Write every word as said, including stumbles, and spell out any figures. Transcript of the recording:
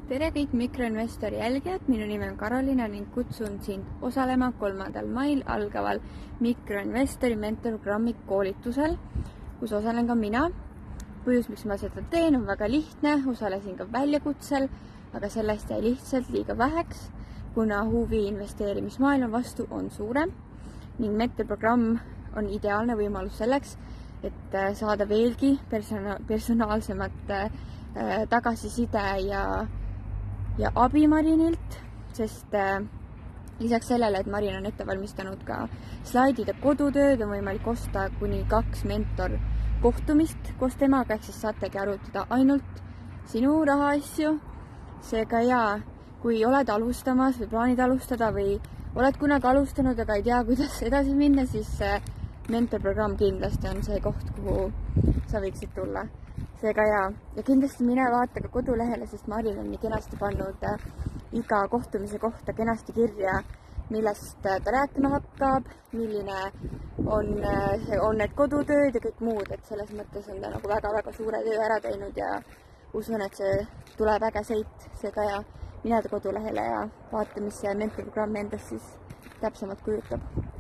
tere kõik mikroinvestori jälgijad, minu nimi on Karolina ning kutsun sind osalema kolmandal mail algaval mikroinvestori mentorprogrammi koolitusel, kus osalen ka mina. Põhjus, miks ma seda teen, on väga lihtne, osalesin ka väljakutsel, aga sellest jäi lihtsalt liiga väheks, kuna huvi investeerimismaailma vastu on suurem ning mentorprogramm on ideaalne võimalus selleks, et saada veelgi persona personaalsemat äh, tagasiside ja ja abi Marinilt, sest äh, lisaks sellele, et Marin on ette valmistanud ka slaidid ja kodutööd, on võimalik osta kuni kaks mentor kohtumist koos temaga, ehk siis saategi arutada ainult sinu rahaasju. Seega jaa, kui oled alustamas või plaanid alustada või oled kunagi alustanud, aga ei tea, kuidas edasi minna, siis äh, mentorprogramm kindlasti on see koht, kuhu sa võiksid tulla. Seega jaa, ja kindlasti mine vaata ka kodulehele, sest Marin on nii kenasti pannud äh, iga kohtumise kohta kenasti kirja, millest äh, ta rääkima hakkab, milline on, äh, on need kodutööd ja kõik muud, et selles mõttes on ta nagu väga-väga suure töö ära teinud ja usun, et see tuleb äge seit. Seega jaa, mine ta kodulehele ja vaata, mis see mentorprogramm endast siis täpsemalt kujutab.